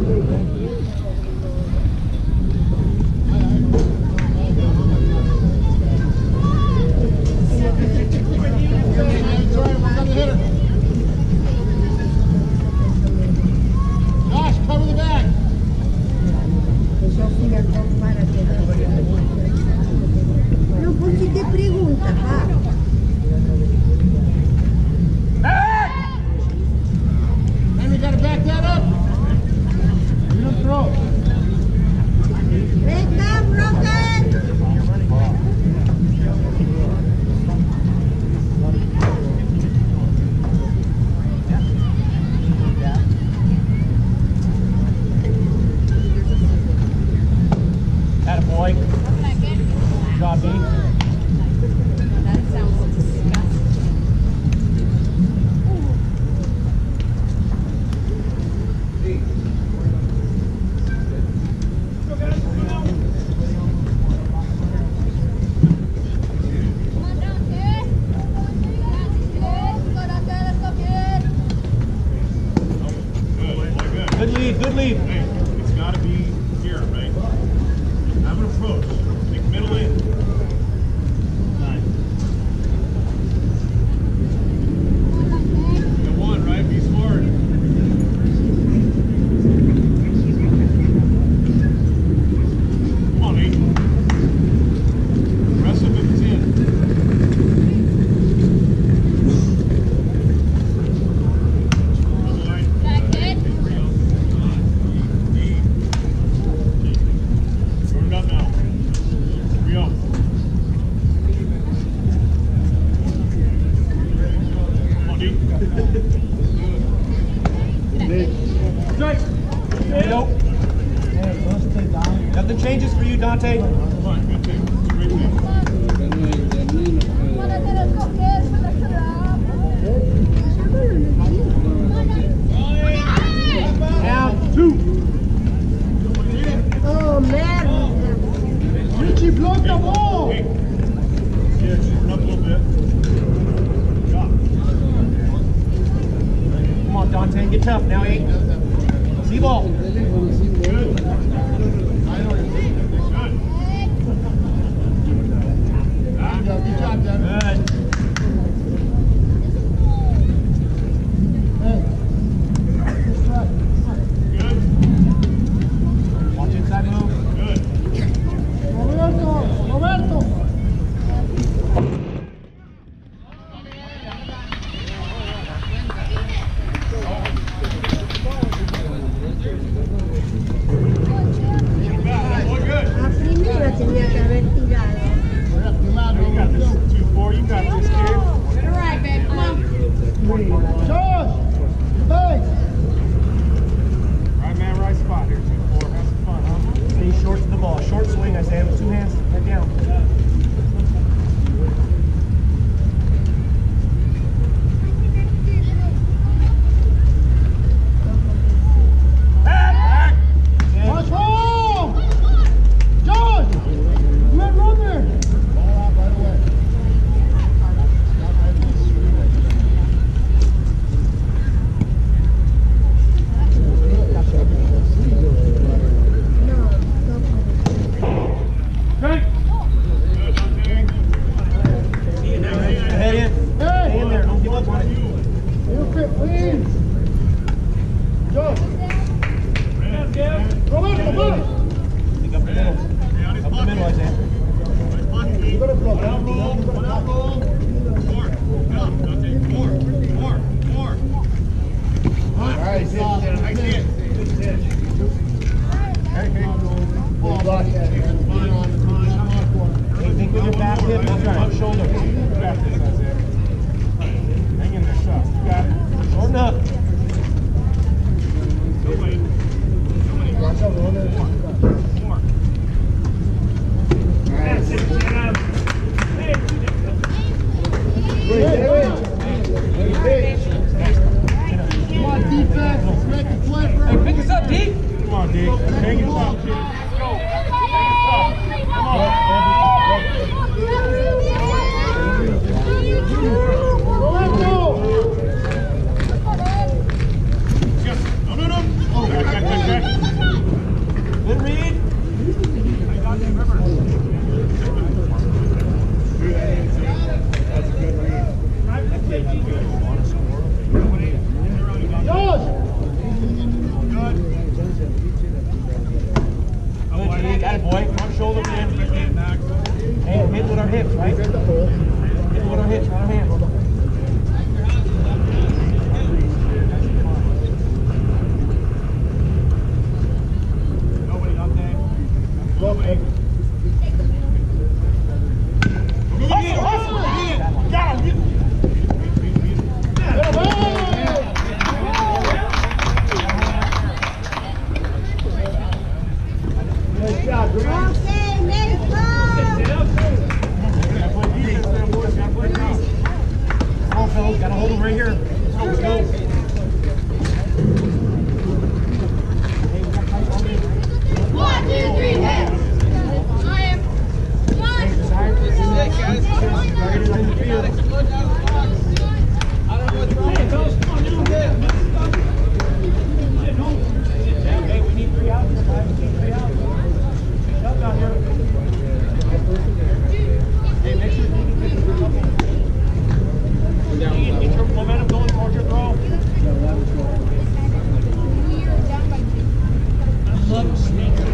Good lead, good lead. Hey, it's got to be here, right? Have an approach. Take middle in. Nice. Got one, right? Be smart. Come on, Nate. Rest of it's in. Nothing changes for you, Dante. Down 2. Oh, man. Richie blocked the ball. Yeah, shorten up a little bit. Come on, Dante, get tough now, 8. See ball. Good. Good job, Devin. Good. Good. Watch inside move. Good. Roberto. A primera tenía que haber tirado. You got this. 2-4. You got this, kid. All right, babe, come on. Josh! Hey! Right man, right spot here. 2-4. Have some fun, huh? Stay short to the ball. Short swing, Isaiah, with 2 hands. Head down. What's wrong? Josh! You had runner! Head in. Stay in there. Don't give up on it. Please. Josh. Roberto, move. Pick up the middle. Up the middle, Isaiah. You got to block. Down roll. Down roll. More. Come. Dante. More. All right. I see it. Hey. Ball. Hey, think with your back hip, not your left shoulder. You got this, Isaiah. Hang in there, shot. You got it. Shorten up. Go away. More. That's it. Come on, defense. Make the play, bro. Hey, pick us up, D. Come on, Dick. Hang it up, kid. Let's go. Hang it up. Come on. Yes. No. Oh, back. read. I got the river. That's a good read. Good. Got it, boy. Front shoulder in. Hey, hit with our hips, right? Hit with our hips, not our hands. Nobody up there. Nobody. Got him. Nice job, Grant. Okay, next ball. Come on, fellas, gotta hold him right here. Let's go. One, two, three, hit. I am one. Hey, we need 3 outs here, guys. We need 3 outs. Help out here. Hey, make sure you get your momentum going towards your throw. I love sneaker.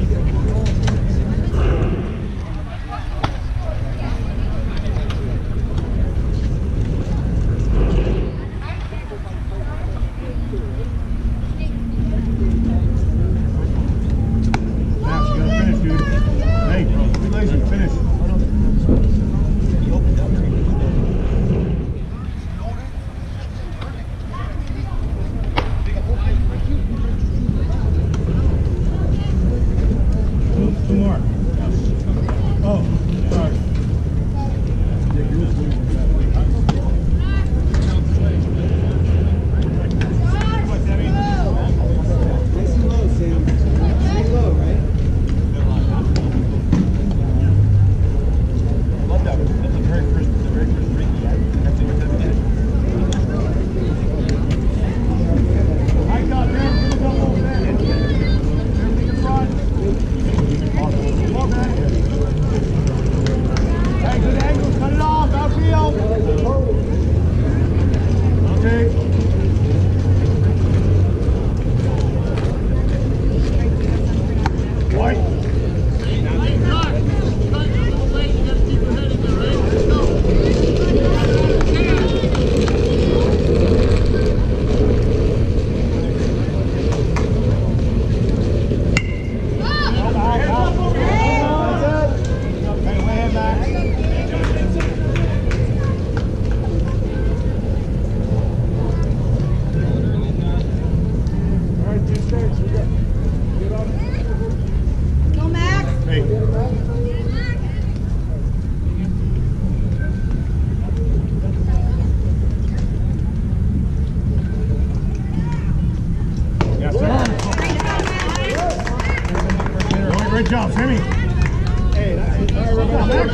Great job, Sammy. Hey, that's it. All right, Max.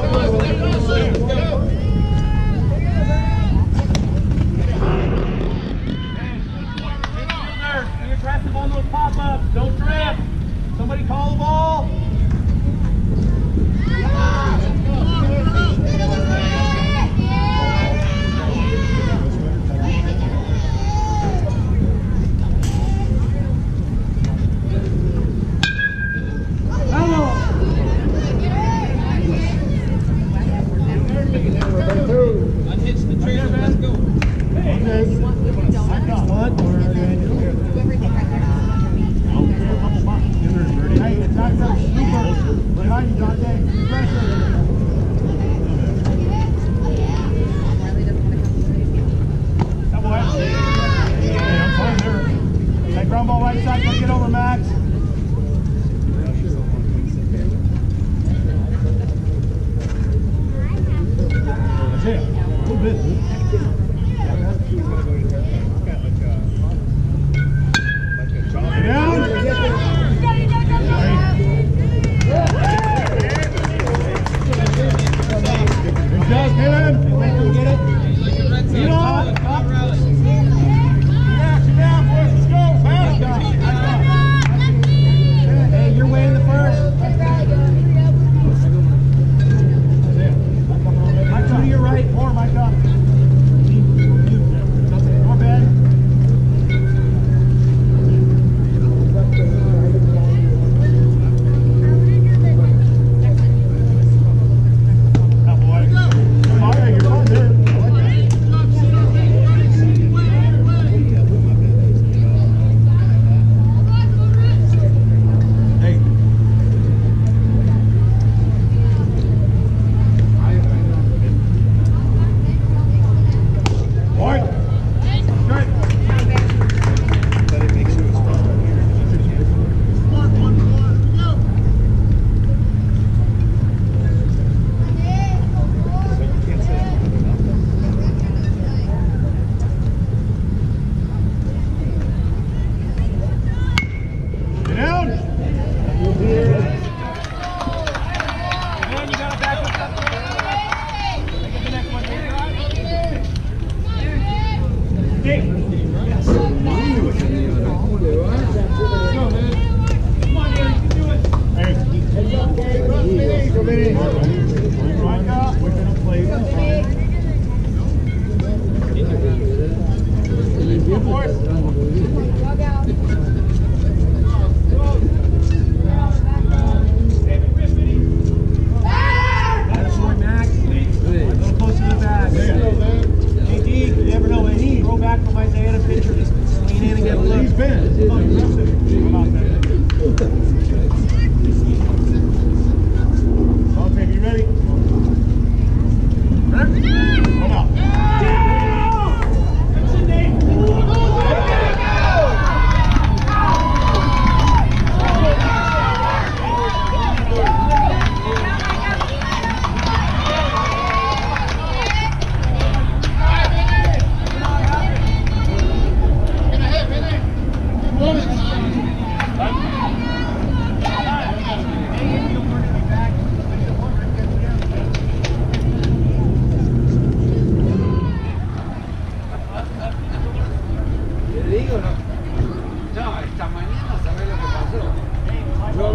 Be aggressive on those pop-ups. Don't trip. Somebody call the ball. Unhitch the trailer, let's go. Hey, it's not so super. Behind you, Dante. Pressure. Come on. Hey, I'm fine there. Take ground ball right side. Let's get over, Max. That's it. A little bit. Down.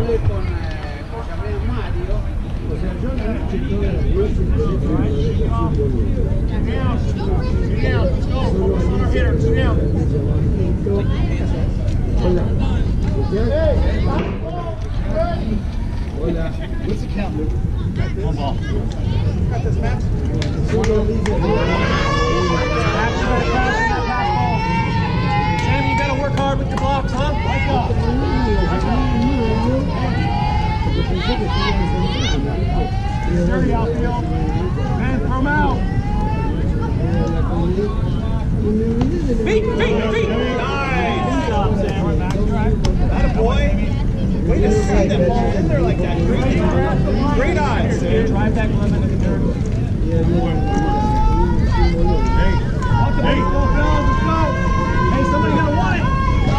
hablé con Mario. O sea, yo no he hecho todas las veces que se Hola. Hola. What's the count, Luke? One ball. Got this, Matt. Sam, you gotta work hard with your blocks, huh? Dirty outfield. Man, throw him out. Feet! Nice. Good job, Sam. We're back. Right. That a boy. Way to see that ball in there like that. Great eyes. Drive that glove into the dirt. Hey, watch the baseball, fellas. Let's go. Hey, somebody gotta want it.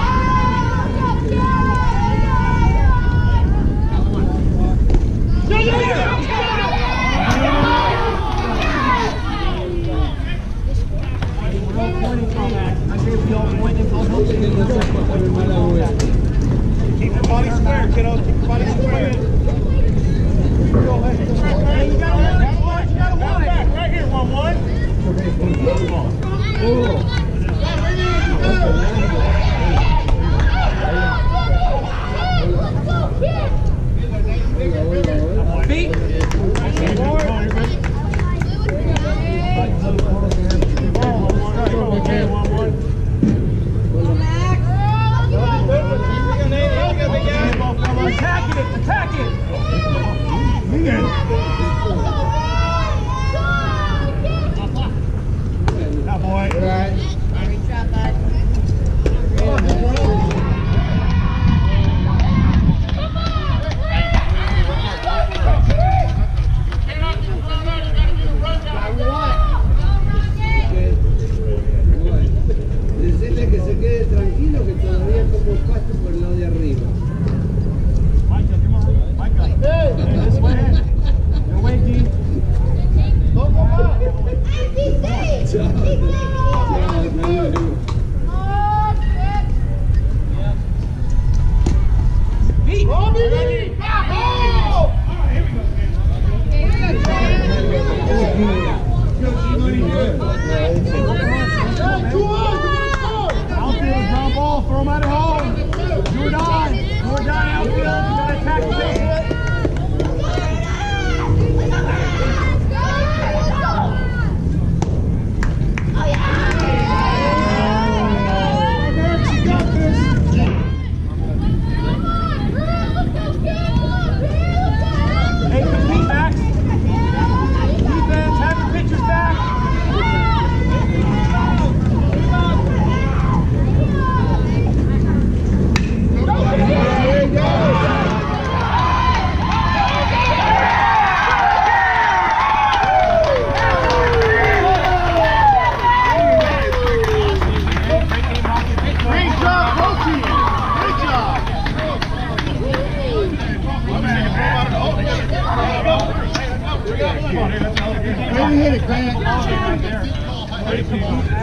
Keep your body square, kiddo. Keep your body square. Hey, you gotta want it. You gotta want it. Right here, 1-1. Feet! Attack it! That boy. Decirle que se quede tranquilo que todavía como pasto por el lado de arriba. Micah, come on. Micah. Hey, this way. Your way, D. Go, go, go. Feet! Outfield, ground ball, throw him out at home. Do or die. Do or die, outfield. You gotta attack the base. Hey, compete, Max. Defense, have your pitchers back. Great job, Rosie. Great job. Let me hit it, Grant. Right there.